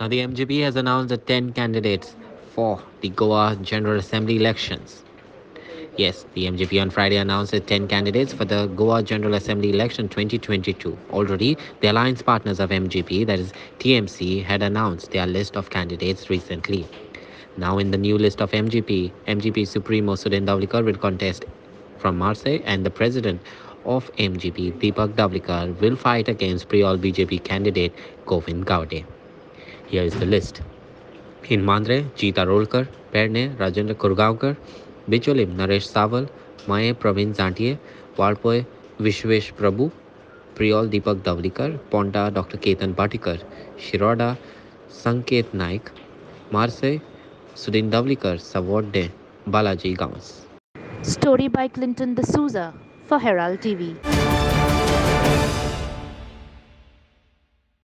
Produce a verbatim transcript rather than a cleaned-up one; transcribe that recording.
Now, the M G P has announced the ten candidates for the Goa General Assembly elections. Yes, the M G P on Friday announced its ten candidates for the Goa General Assembly election twenty twenty-two. Already, the alliance partners of M G P, that is T M C, had announced their list of candidates recently. Now, in the new list of M G P, M G P Supremo Sudin Dhavlikar will contest from Marseille, and the president of M G P, Deepak Dhavlikar, will fight against Priol B J P candidate Govind Gaude. Here is the list. In Mandre, Jeeta Rolkar, Perne, Rajendra Kurgaonkar, Bicholim, Naresh Saval, Maye Praveen Zantiye, Walpoe, Vishwesh Prabhu, Priol Deepak Davlikar, Ponta Doctor Ketan Bhatikar, Shiroda Sanket Naik, Marse Sudin Davlikar, Savode, Balaji Gauns. Story by Clinton D'Souza for Herald T V.